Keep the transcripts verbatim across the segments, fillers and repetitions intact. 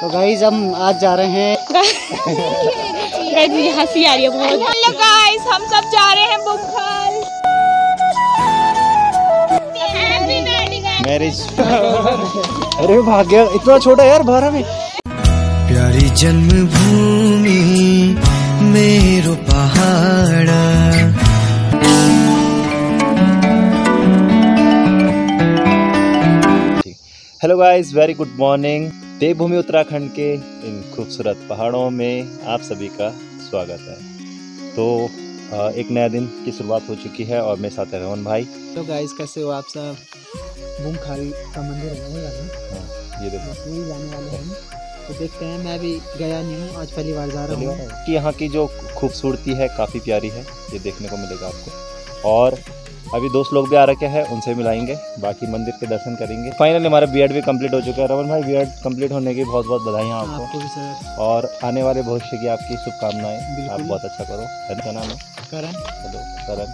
तो गाइस हम आज जा रहे हैं गाइस मुझे हंसी आ रही है बहुत। हेलो गाइस हम सब जा रहे हैं बुखाल मैरिज। अरे भाग गया, इतना छोटा यार, बारह में। प्यारी जन्मभूमि मेरो पहाड़ा। Hello guys, very good morning. देवभूमि उत्तराखंड के इन खूबसूरत पहाड़ों में आप सभी का स्वागत है। तो एक नया दिन की शुरुआत हो चुकी है और मेरे साथ है रोहन भाई। तो गाइस कैसे हो आप सब? बुमखाल का मंदिर है ना, हाँ, ये देखो वही जाने वाले हैं। तो देखते हैं, मैं भी गया नहीं हूँ, आज पहली बार जा रहा हूँ। कि यहाँ की जो खूबसूरती है काफ़ी प्यारी है, ये देखने को मिलेगा आपको। और अभी दोस्त लोग भी आ रखे हैं, उनसे मिलाएंगे, बाकी मंदिर के दर्शन करेंगे। फाइनली हमारा बीएड भी कंप्लीट हो चुका है। रमन भाई, बीएड कंप्लीट होने की बहुत बहुत बधाई आपको, आपको भी सर। और आने वाले भविष्य की आपकी शुभकामनाएं। आप बहुत अच्छा करो। क्या नाम है? करण। हेलो करण।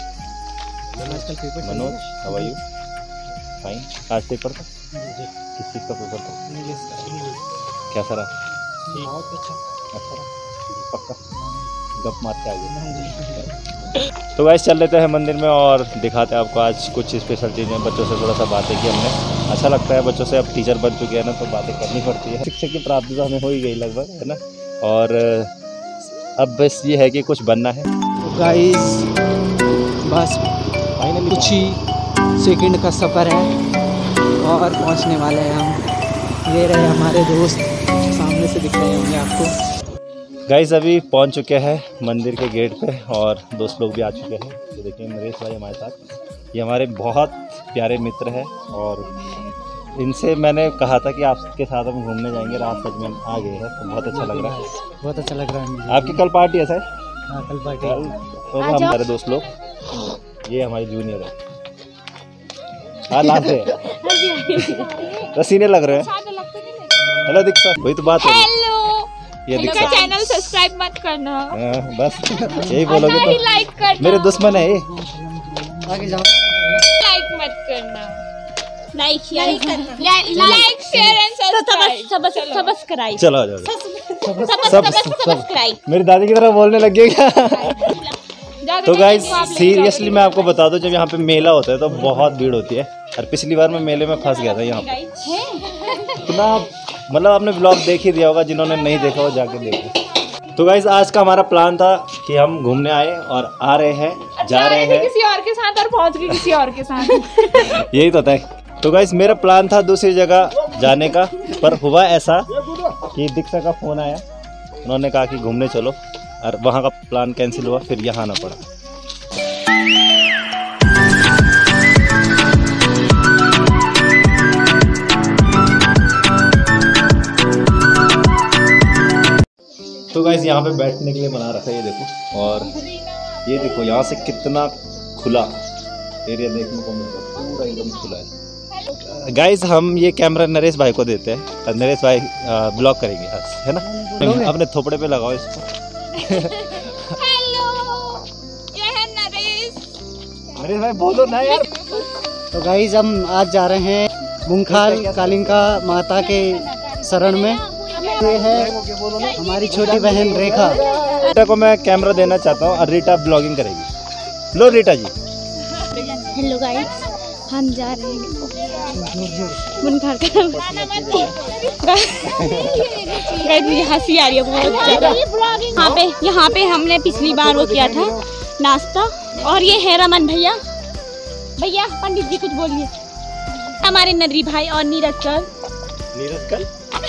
आजकल paper Manoj, how are you? Fine. आज पेपर था? किस चीज़ का पेपर था? इंग्लिश का। कैसा रहा? बहुत अच्छा। अच्छा रहा? पक्का गप मार के आ गए। तो वैसे चल लेते हैं मंदिर में और दिखाते हैं आपको आज कुछ स्पेशल चीज़ें। बच्चों से थोड़ा सा बातें की हमने, अच्छा लगता है बच्चों से। अब टीचर बन चुके हैं ना, तो बातें करनी पड़ती है। शिक्षक की प्राप्ति तो हमें हो ही गई लगभग, है ना। और अब बस ये है कि कुछ बनना है। तो गाइस बस फाइनली कुछ ही सेकंड का सफ़र है और पहुंचने वाले हैं हम। ये रहे हमारे दोस्त, सामने से दिख रहे होंगे आपको। गाइस अभी पहुंच चुके हैं मंदिर के गेट पे और दोस्त लोग भी आ चुके हैं। तो देखिए नरेश भाई हमारे साथ, ये हमारे बहुत प्यारे मित्र हैं और इनसे मैंने कहा था कि आपके साथ हम घूमने जाएंगे। रात सच में आ गए हैं, तो बहुत अच्छा लग रहा है। बहुत अच्छा लग रहा है मुझे। आपकी कल पार्टी है सर? हाँ, कल पार्टी। कल तो हमारे दोस्त लोग, ये हमारे जूनियर है। हाँ लास्ट है, सीनियर लग रहे हैं। हेलो दीक्षा, वही तो बात है। ये मेरा चैनल सब्सक्राइब मत करना। आ, बस यही बोलोगे तो लाइक करना। मेरे दुश्मन है ये। आगे जाओ। लाइक मत करना। लाइक शेयर करना। Like share and subscribe. चलो आ जाओ। सब सब्सक्राइब। मेरी दादी की तरह बोलने लग गई क्या? तो गाइस सीरियसली मैं आपको बता दूं, जब यहाँ पे मेला होता है तो बहुत भीड़ होती है। और पिछली बार मैं मेले में फंस गया था यहाँ पे। इतना मतलब आपने ब्लॉग देख ही दिया होगा, जिन्होंने नहीं देखा वो जाके देखो। तो गाइस आज का हमारा प्लान था कि हम घूमने आए और आ रहे हैं, अच्छा, जा रहे हैं किसी और के साथ और पहुंच गए किसी और के साथ। यही तो था। तो गाइस मेरा प्लान था दूसरी जगह जाने का, पर हुआ ऐसा कि दीक्षा का फोन आया, उन्होंने कहा कि घूमने चलो, और वहाँ का प्लान कैंसिल हुआ, फिर यहाँ आना पड़ा। तो गाइस यहाँ पे बैठने के लिए बना रखा है, ये देखो। और ये देखो यहाँ से कितना खुला एरिया देखने को मिल रहा है, पूरा एकदम खुला है। गाइस हम ये कैमरा नरेश भाई को देते हैं और नरेश भाई ब्लॉग करेंगे आज, है ना। अपने थोपड़े पे लगाओ इसको। हेलो, ये है नरेश। नरेश भाई बोलो ना यार। तो गाइस हम आज जा रहे हैं बुमखाल कालिका माता के शरण में। ये है हमारी छोटी बहन रेखा। रीटा को मैं कैमरा देना चाहता हूँ और रीटा ब्लॉगिंग करेगी। लो रीटा जी। हेलो गाइस, हम जा रहे हैं बुनखाल का। गाइस मुझे हंसी आ रही है बहुत ज़्यादा। यहाँ पे यहाँ पे हमने पिछली बार वो किया था नाश्ता। और ये है रमन भैया। भैया पंडित जी कुछ बोलिए। हमारे नरी भाई और नीरज सर। नीरज कल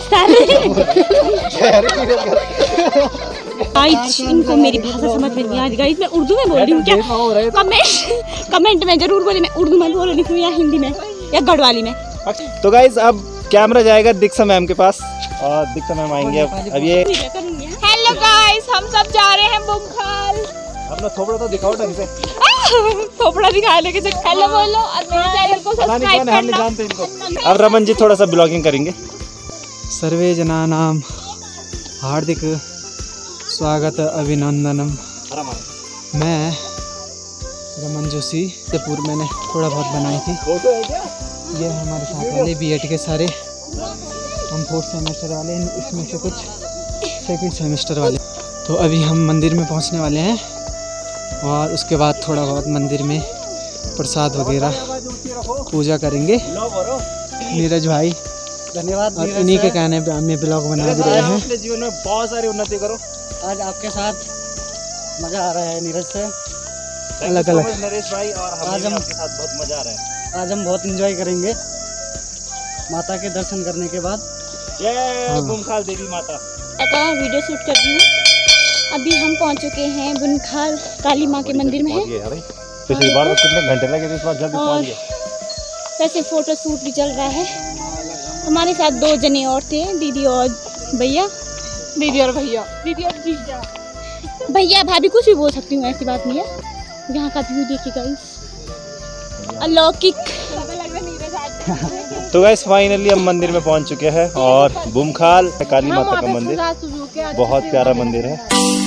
आज इनको मेरी भाषा समझ में नहीं आ रही। मैं उर्दू में बोल रही हूँ क्या? कमेंट कमेंट में जरूर बोले मैं उर्दू में बोल रही हूँ या हिंदी में या गढ़वाली में। तो गाइस अब कैमरा जाएगा दीक्षा मैम के पास और दीक्षा मैम आएंगे। अब अब ये हेलो गाइस, हम सब जा रहे हैं बुमखाल। अपना थोपड़ा तो दिखाओ ढंग से। थोपड़ा दिखाने के चक्कर हेलो बोलो और मेरे चैनल को सब्सक्राइब करना। जानते इनको। अब रमन जी थोड़ा सा ब्लॉगिंग करेंगे। सर्वे जनानां हार्दिक स्वागत अभिनंदनम। मैं रमन जोशी से पूर्व मैंने थोड़ा बहुत बनाई थी। ये हमारे साथ वाले बीएड के सारे हम फोर्थ सेमेस्टर वाले हैं, इसमें से कुछ सेकंड सेमेस्टर वाले। तो अभी हम मंदिर में पहुंचने वाले हैं और उसके बाद थोड़ा बहुत मंदिर में प्रसाद वगैरह पूजा करेंगे। नीरज भाई धन्यवाद। और इन्हीं के कहने पे हमें ब्लॉग बना भी रहे हैं। अपने जीवन में बहुत सारी उन्नति करो। आज आपके साथ मज़ा आ रहा है नीरज से, अलग अलग नरेश भाई, और हमें आज भी हम- आपके साथ बहुत मजा आ रहा है। आज हम बहुत एंजॉय करेंगे माता के दर्शन करने के बाद। जय हाँ। बुमखाल देवी माता। का वीडियो शूट करती हूँ। अभी हम पहुँच चुके हैं बुनखाल काली माँ के मंदिर में। पहुंच गए हैं भाई। पिछली बार तो कितने घंटे लगे थे, इस बार जल्दी और पहुंच गए। वैसे फोटो शूट भी चल रहा है। हमारे साथ दो जने और थे, दीदी और भैया। दीदी और भैया दीदी और जीजा भैया भाभी कुछ भी बोल सकती हूँ, ऐसी बात नहीं है। यहाँ का व्यू देखिए गाइस, अलौकिक। तो गाइस फाइनली हम मंदिर में पहुंच चुके हैं और बुमखाल काली माता का मंदिर बहुत प्यारा मंदिर है।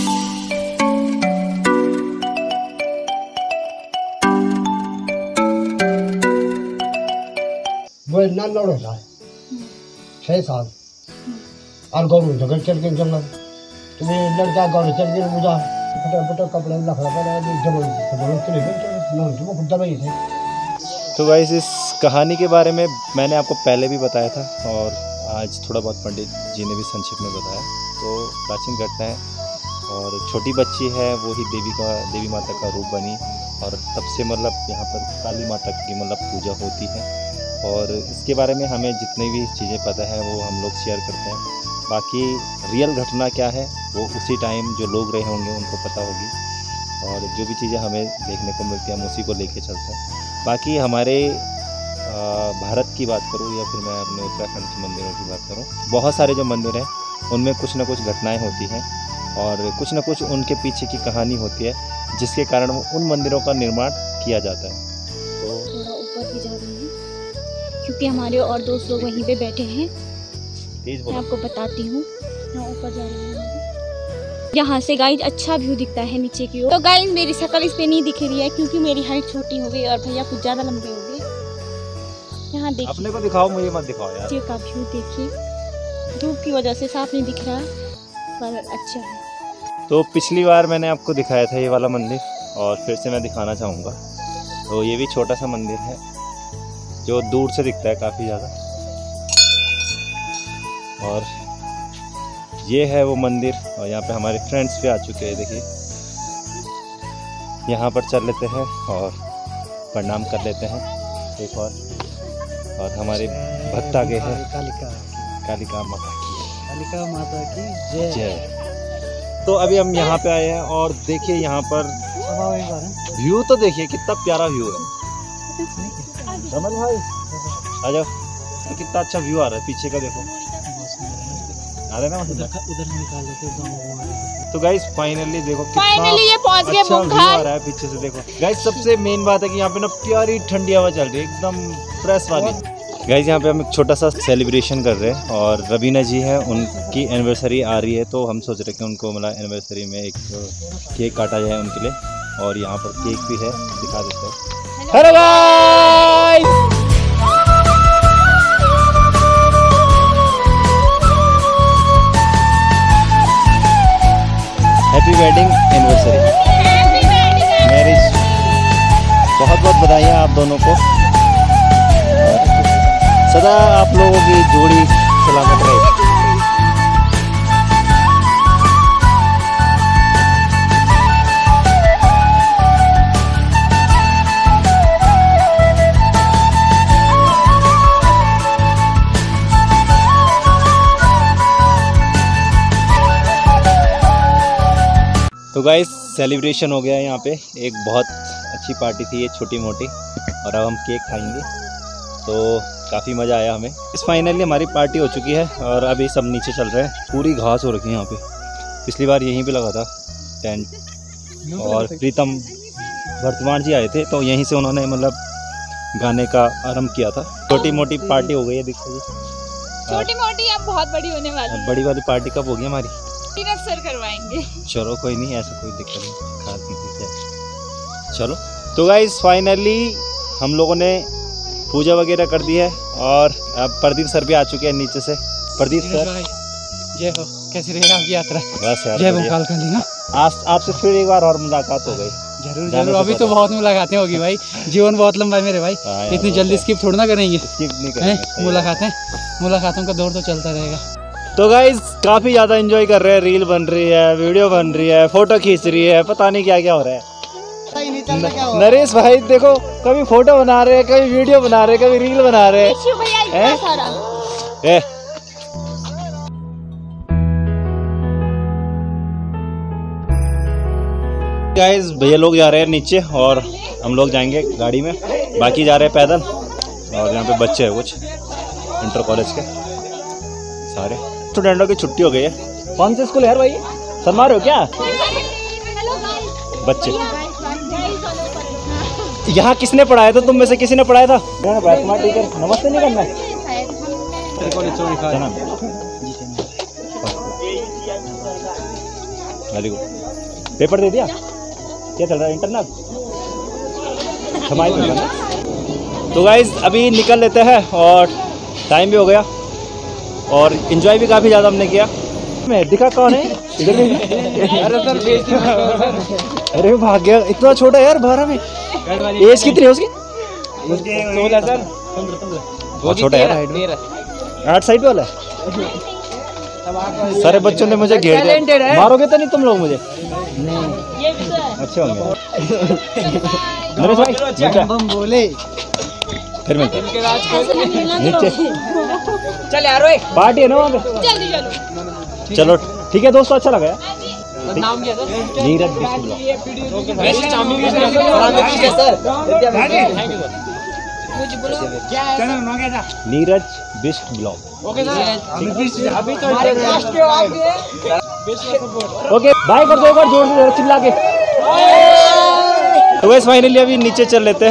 वो इतना लड़ होता है छः साल और गौरू जगह चल के जंगल तुम्हें लड़का गौरू चल के मुझा फटा फटा कपड़े लखड़ा पड़ा जबल जबल चले गए तो तुम खुद दबाई थे। तो गाइस इस कहानी के बारे में मैंने आपको पहले भी बताया था और आज थोड़ा बहुत पंडित जी ने भी संक्षिप्त में बताया। तो प्राचीन घटना है और छोटी बच्ची है वो ही देवी का देवी माता का रूप बनी और तब से मतलब यहाँ पर काली माता की मतलब पूजा होती है। और इसके बारे में हमें जितनी भी चीज़ें पता है वो हम लोग शेयर करते हैं। बाकी रियल घटना क्या है वो उसी टाइम जो लोग रहे होंगे उनको पता होगी और जो भी चीज़ें हमें देखने को मिलती है हम उसी को लेके चलते हैं। बाकी हमारे भारत की बात करूँ या फिर मैं अपने उत्तराखंड के मंदिरों की बात करूँ, बहुत सारे जो मंदिर हैं उनमें कुछ ना कुछ घटनाएं होती हैं और कुछ ना कुछ उनके पीछे की कहानी होती है जिसके कारण उन मंदिरों का निर्माण किया जाता है। तो थोड़ा ऊपर भी जा रहे हैं क्योंकि हमारे और दोस्त लोग वहीं पे बैठे हैं। तेज मैं बोलो। आपको बताती हूँ, यहाँ ऊपर जा रहे हैं। यहाँ से गाइज अच्छा व्यू दिखता है नीचे की ओर। तो गाइज मेरी शक्ल इस पे नहीं दिख रही है क्योंकि मेरी हाइट छोटी हो गई और भैया कुछ ज़्यादा लंबे हो गए। यहाँ देखिए अपने को दिखाओ, मुझे मत दिखाओ यार। नीचे का व्यू देखिए, धूप की वजह से साफ नहीं दिख रहा पर अच्छा है। तो पिछली बार मैंने आपको दिखाया था ये वाला मंदिर और फिर से मैं दिखाना चाहूँगा। तो ये भी छोटा सा मंदिर है जो दूर से दिखता है काफ़ी ज़्यादा। और ये है वो मंदिर और यहाँ पे हमारे फ्रेंड्स भी आ चुके हैं। देखिए यहाँ पर चल लेते हैं और प्रणाम कर लेते हैं एक और और हमारे भक्त आगे हैं। कालिका कालिका माता की कालिका माता की जय। जय। तो अभी हम यहाँ पे आए हैं और देखिए यहाँ पर अब आओ एक बार हैं। व्यू तो देखिए कितना प्यारा व्यू है। रमन भाई आ जाओ, तो कितना अच्छा व्यू आ रहा है पीछे का, देखो आ रहा है ना उधर मतलब। का- उधर निकाल देते गाँव घुमा। तो गाइस फाइनली देखो कितना फाइनली ये पहुँच गए अच्छा व्यू आ बुमखाल। रहा है पीछे से। देखो गाइस सबसे मेन बात है कि यहाँ पे ना प्यारी ठंडी हवा चल रही है एकदम फ्रेश वाली। गाइस यहाँ पे हम एक छोटा सा सेलिब्रेशन कर रहे हैं और रवीना जी है, उनकी एनिवर्सरी आ रही है तो हम सोच रहे हैं कि उनको मतलब एनिवर्सरी में एक केक काटा जाए उनके लिए और यहाँ पर केक भी है, दिखा देते हैं। Hello guys, happy wedding anniversary, marriage. बहुत बहुत बधाइयाँ आप दोनों को और सदा आप लोगों की जोड़ी सलामत रहे। तो गाइस सेलिब्रेशन हो गया यहाँ पे, एक बहुत अच्छी पार्टी थी ये छोटी मोटी और अब हम केक खाएंगे तो काफ़ी मज़ा आया हमें। इस फाइनली हमारी पार्टी हो चुकी है और अभी सब नीचे चल रहे हैं। पूरी घास हो रखी है यहाँ पे, पिछली बार यहीं पे लगा था टेंट और प्रीतम वर्तमान जी आए थे तो यहीं से उन्होंने मतलब गाने का आरंभ किया था। छोटी मोटी पार्टी हो गई है, दिखो जी। छोटी मोटी अब बहुत बड़ी होने वाली अब बड़ी वाली पार्टी कब होगी हमारी? है, सर करवाएंगे। चलो कोई नहीं, ऐसा कोई दिक्कत नहीं, खा पी के क्या। चलो तो गाइस फाइनली हम लोगों ने पूजा वगैरह कर दी है और अब प्रदीप सर भी आ चुके हैं नीचे से। प्रदीप सर, जय हो, कैसी रही आपकी यात्रा? बस यार जय भोपाल काली ना। आज आपसे फिर एक बार और मुलाकात हो गई। जरूर जरूर, अभी तो बहुत मुलाकातें होगी भाई, जीवन बहुत लंबा है मेरे भाई, इतनी जल्दी स्किप थोड़ा ना करेंगे। स्किप नहीं हैं करेंगे। मुलाकातें, मुलाकातों का दौर तो चलता रहेगा। तो गाइज काफी ज्यादा एंजॉय कर रहे हैं, रील बन रही है, वीडियो बन रही है, फोटो खींच रही है, पता नहीं क्या क्या हो रहा है। न- नरेश भाई देखो, कभी फोटो बना रहे हैं, कभी वीडियो बना रहे हैं, कभी रील बना रहे हैं। ए? गाइस भैया लोग जा रहे हैं नीचे और हम लोग जाएंगे गाड़ी में, बाकी जा रहे हैं पैदल। और यहाँ पे बच्चे हैं कुछ इंटर कॉलेज के सारे स्टूडेंटों की छुट्टी हो गई है। कौन से स्कूल है यार भाई, शर्मा रहे हो क्या बच्चे? यहाँ किसने पढ़ाया था, तुम में से किसी ने पढ़ाया था? तुम्हारा टीचर नमस्ते नहीं करना है। Very good. पेपर दे दिया? क्या चल रहा है, इंटरनल? तो गाइज अभी निकल लेते हैं और टाइम भी हो गया और एंजॉय भी काफ़ी ज़्यादा हमने किया। मैं दिखा कौन है इधर? अरे भाग गया, इतना छोटा यार, बारह में। एज कितनी है उसकी? सोलह सर, बहुत छोटा यार, आठ साइड वाला है। सारे बच्चों ने मुझे घेर दिया। मारोगे तो नहीं तुम लोग मुझे? अच्छे होंगे। नरेश भाई बम बोले फिर मिलते हैं नीचे। चल यार, पार्टी है ना वहाँ पे। चलो ठीक है दोस्तों, अच्छा लगा यार। नाम क्या था? नीरज बिस्मिल्लाह। Neeraj Bisht blog. Okay bye कर दो एक बार जोर से चिल्ला के। तो वैसे फाइनली अभी नीचे चल लेते हैं।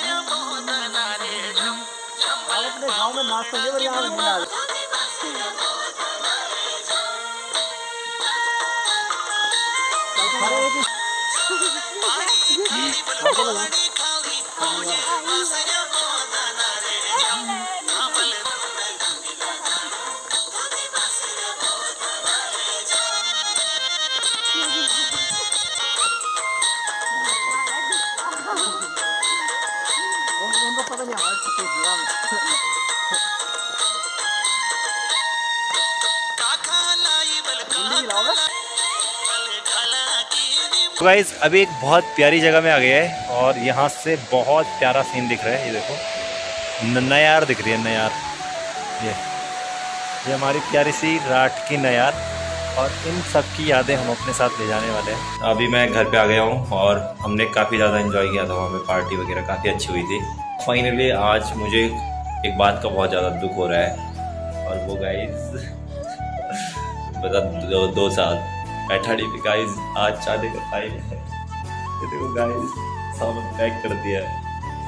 गाइस अभी एक बहुत प्यारी जगह में आ गए हैं और यहाँ से बहुत प्यारा सीन दिख रहा है। ये देखो नयार दिख रही है, नयार। ये ये हमारी प्यारी सी राठ की नयार और इन सब की यादें हम अपने साथ ले जाने वाले हैं। अभी मैं घर पे आ गया हूँ और हमने काफ़ी ज़्यादा एंजॉय किया था वहाँ पे, पार्टी वगैरह काफ़ी अच्छी हुई थी। फाइनली आज मुझे एक बात का बहुत ज़्यादा दुख हो रहा है और वो गाइस बता दो, दो साल बैठाड़ी भी गाइस आज चाहने का टाइम है। देखो गाइस सामान पैक कर दिया है,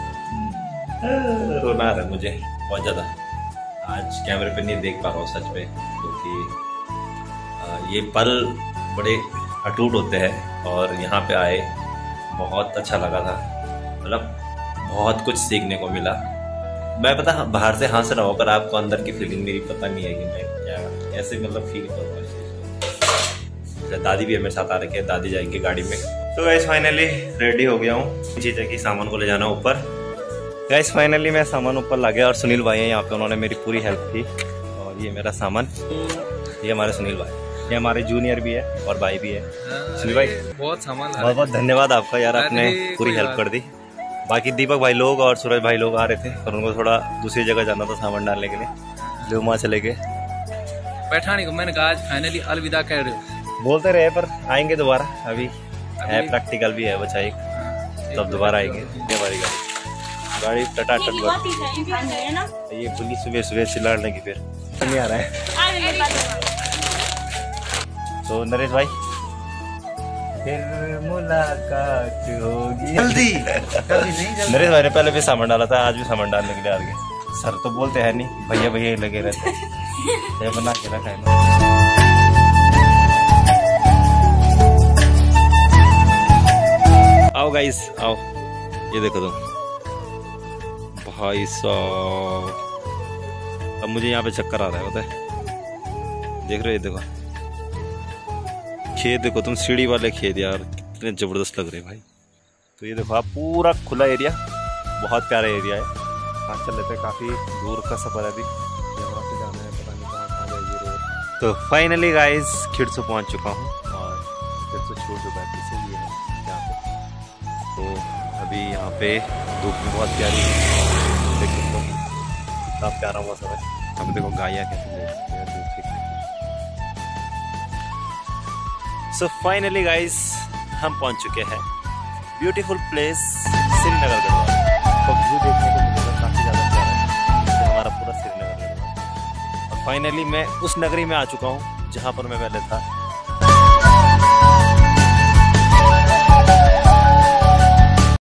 रोना आ रहा है मुझे बहुत ज़्यादा। आज कैमरे पे नहीं देख पा रहा हूँ सच में, क्योंकि ये पल बड़े अटूट होते हैं और यहाँ पे आए बहुत अच्छा लगा था। मतलब बहुत कुछ सीखने को मिला। मैं पता बाहर से हंस रहा हूँ पर आपको अंदर की फीलिंग मेरी पता नहीं है कि मैं क्या ऐसे मतलब फील कर रहा हूँ। दादी भी मेरे साथ आ रखी है, दादी जाएंगे गाड़ी में। तो गैस फाइनली रेडी हो गया हूँ, चीज़ें की सामान को ले जाना ऊपर। गैस फाइनली मैं सामान ऊपर ला गया और सुनील भाई हैं यहाँ पे, उन्होंने मेरी पूरी हेल्प की। और ये मेरा सामान, ये हमारे सुनील भाई, ये हमारे जूनियर भी है और भाई भी है। सुनील भाई बहुत सामान, बहुत बहुत धन्यवाद आपका यार, आपने पूरी हेल्प कर दी। बाकी दीपक भाई लोग और सूरज भाई लोग आ रहे थे और उनको थोड़ा दूसरी जगह जाना था सामान डालने के लिए, जो वहाँ चले गए। बैठाने को मैंने कहा आज फाइनली अलविदा कह रहे हो। बोलते रहे पर आएंगे दोबारा, अभी है प्रैक्टिकल भी है बच्चा एक, तब दोबारा आएंगे। हमारी गाड़ी गाड़ी टटाटट ये पुलिस सुबह सुबह चिल्लाने की फिर नहीं आ रहा है। तो नरेश भाई फिर मुलाकात होगी जल्दी। नरेश भाई ने पहले भी सामान डाला था, आज भी सामान डालने के लिए आ गए। सर तो बोलते हैं नहीं, भैया भैया लगे रहते हैं, बना के रखा है। आओ गाइस आओ, ये देखो तुम भाई साहब, अब मुझे यहाँ पे चक्कर आ रहा है, पता है देख रहे हो, देखो खेत, देखो तुम सीढ़ी वाले खेत यार कितने जबरदस्त लग रहे हैं भाई। तो ये देखो आप पूरा खुला एरिया, बहुत प्यारा एरिया है। हाँ चल लेते हैं, काफ़ी दूर का सफ़र है अभी, यहाँ से जाना है, पता नहीं कहाँ कहाँ जाएगी रोड। तो फाइनली गाइस खिड़सू पहुँच चुका हूँ और खिड़सू छोड़ चुका है, पीछे भी है यहाँ पे। तो अभी यहाँ पे धूप भी बहुत प्यारी है, देख सकते हो कितना प्यारा मौसम है। यहाँ पे देखो गायें कैसे धूप से। सो फाइनली गाइस हम पहुँच चुके हैं ब्यूटीफुल प्लेस श्रीनगर गढ़वाल। तो व्यू देखने को मिलेगा काफ़ी ज़्यादा प्यारा है, तो हमारा पूरा श्रीनगर गढ़वाल। और फाइनली मैं उस नगरी में आ चुका हूँ जहाँ पर मैं पहले था।